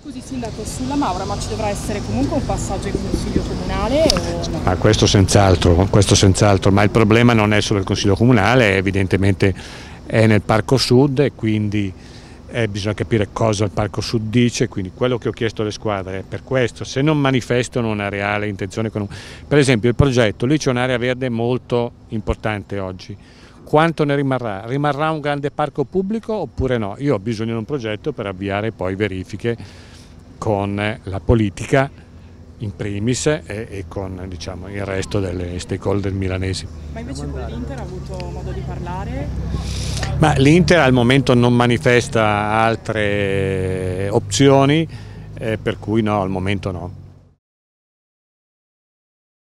Scusi Sindaco, sulla Maura, ma ci dovrà essere comunque un passaggio in Consiglio Comunale o no? Ma questo senz'altro, ma il problema non è solo il Consiglio Comunale, evidentemente è nel Parco Sud e quindi bisogna capire cosa il Parco Sud dice, quindi quello che ho chiesto alle squadre è per questo, se non manifestano una reale intenzione, per esempio il progetto, lì c'è un'area verde molto importante oggi, quanto ne rimarrà? Rimarrà un grande parco pubblico oppure no? Io ho bisogno di un progetto per avviare poi verifiche con la politica in primis e con diciamo, il resto delle stakeholder milanesi. Ma invece con l'Inter ha avuto modo di parlare? Ma l'Inter al momento non manifesta altre opzioni, per cui no, al momento no.